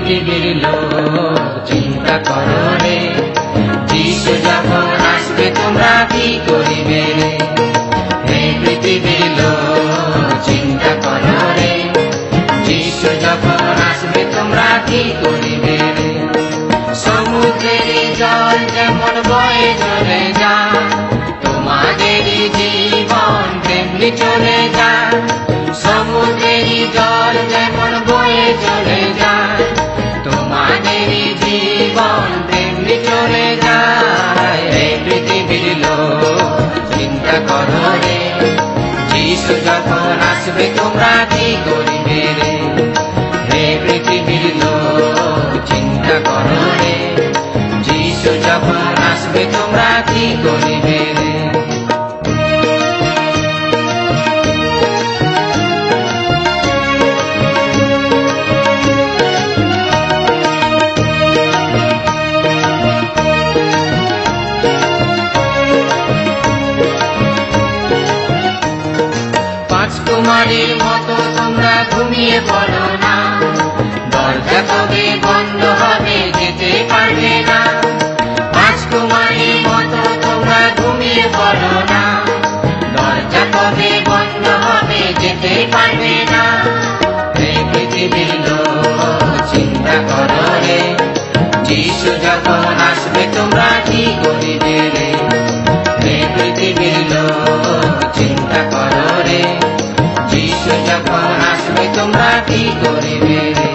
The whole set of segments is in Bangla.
পৃথিবীর লোক চিন্তা করো রে, যিশু যখন আসবে তোমরা কি করিবে রে। হে পৃথিবীর লোক চিন্তা করো রে, যিশু যখন আসবে তোমরা কি করিবে রে। সমুদ্রের জল যেমন বয়ে চলে যায়, তোমাদের জীবন তেমনি চলে যায়। সমুদ্রের জল যেমন বয়ে চলে যায়, তোমাদের জীবন তেমনি চলে যায়। এই পৃথিবীর লোক চিন্তা করো রে, যিশু যখন আসবে তোমরা কি করিবে রে। হে পৃথিবীর লোক চিন্তা করো রে, যিশু যখন আসবে তোমরা কি করিবে রে। কুমারীর মতো তোমরা ঘুমিয়ে পড়ো না, দরজা কবে বন্ধ হবে যেতে পারবে না। রাজকুমারীর মতো তোমরা ঘুমিয়ে পড়ো না, দরজা কবে বন্ধ হবে যেতে পারবে না। এই পৃথিবীর লোক চিন্তা করো রে, যিশু যখন আসবে তোমরা কি করিবে রে। এই পৃথিবীর লোক চিন্তা করো রে, যিশু যখন আসবে তোমরা কি করিবে রে।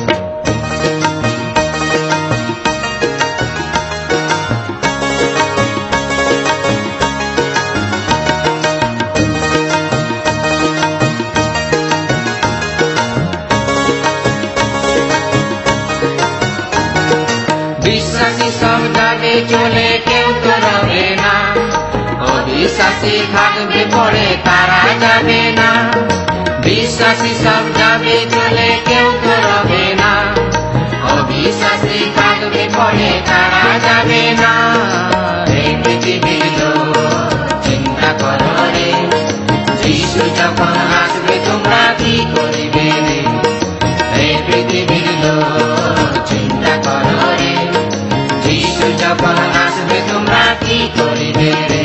বিশ্বাসী সব যাবে চলে, কেউ তো রবে না। অবিশ্বাসী থাকবে পড়ে, তারা যাবে না। বিশ্বাসী সব যাবে চলে, কেউ তো রবে না। অবিশ্বাসী থাকবে পড়ে, তারা যাবে না। এই পৃথিবীর লোক চিন্তা করো রে, যিশু যখন আসবে তোমরা কি করিবে রে। এই পৃথিবীর লোক চিন্তা করো রে, যিশু যখন আসবে তোমরা কি করিবে রে।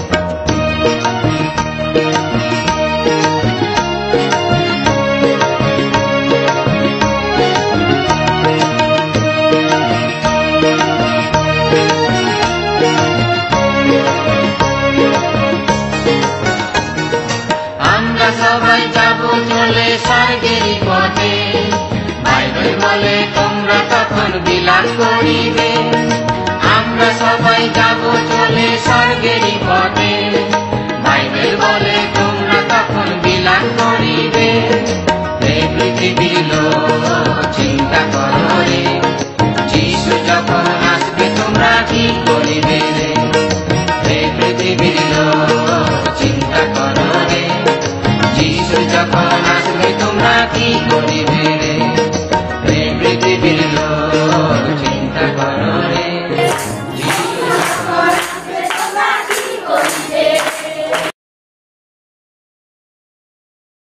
আমরা সবাই যাব চলে স্বর্গের পথে, বাইবেল বলে তোমরা তখন বিলাস করিবে। আমরা সবাই যাব চলে স্বর্গের পথে, বাইবেল বলে তোমরা তখন বিলাস করিবে। এই পৃথিবীর লোক চিন্তা করো রে, যিশু যখন আসবে তোমরা কি করিবে রে। এই পৃথিবীর লোক চিন্তা করো রে, যিশু যখন আসবে তোমরা কি করিবে।